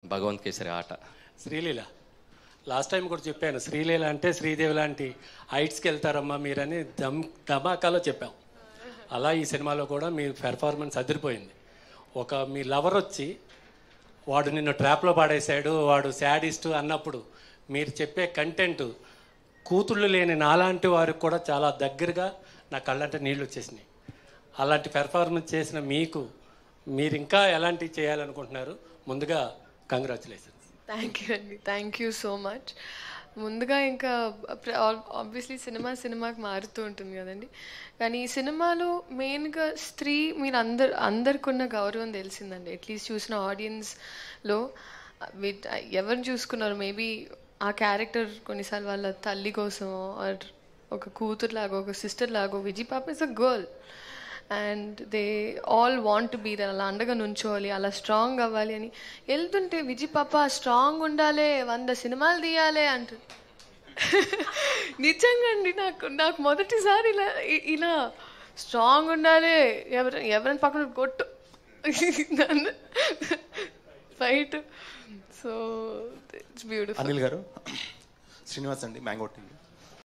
భగవంత్ కేసరి ఆట. Sreeleela last time కూడా చెప్పాను, శ్రీలీల అంటే శ్రీదేవి లాంటి హైట్స్కి వెళ్తారమ్మా మీరని ధమాకాలో చెప్పాం. అలా ఈ సినిమాలో కూడా మీ పెర్ఫార్మెన్స్ అదిరిపోయింది. ఒక మీ లవర్ వచ్చి వాడు నిన్ను ట్రాప్లో పాడేశాడు, వాడు శాడిస్ట్ అన్నప్పుడు మీరు చెప్పే కంటెంట్ కూతుళ్ళు లేని నాలాంటి వారికి కూడా చాలా దగ్గరగా నా కళ్ళంటే నీళ్ళు వచ్చేసినాయి. అలాంటి పెర్ఫార్మెన్స్ చేసిన మీకు మీరు ఇంకా ఎలాంటివి చేయాలనుకుంటున్నారు? ముందుగా కంగ్రాచులేషన్స్. థ్యాంక్ యూ అండి, థ్యాంక్ యూ సో మచ్. ముందుగా ఇంకా ఆబ్వియస్లీ సినిమాకి మారుతూ ఉంటుంది కదండి, కానీ ఈ సినిమాలో మెయిన్గా స్త్రీ మీరు అందరికి ఉన్న గౌరవం తెలిసిందండి. అట్లీస్ట్ చూసిన ఆడియన్స్లో ఎవరిని చూసుకున్నారు, మేబీ ఆ క్యారెక్టర్ కొన్నిసార్లు వాళ్ళ తల్లి కోసం ఆర్ ఒక కూతురు లాగో ఒక సిస్టర్ లాగో, విజయ్ పాప is a girl and they all want to be there. అలా అండగా నుంచోవాలి, అలా స్ట్రాంగ్ అవ్వాలి అని వెళ్తుంటే విజయ్ పాప స్ట్రాంగ్ ఉండాలి, 100 సినిమాలు తీయాలి అంటారు. నిజంగా అండి, నాకు మొదటిసారి ఇలా స్ట్రాంగ్ ఉండాలి, ఎవరైనా పక్కన కొట్టు నన్ను fight. So it's beautiful. Anil garu, Srinivas అండి, మ్యాంగో టీవీ.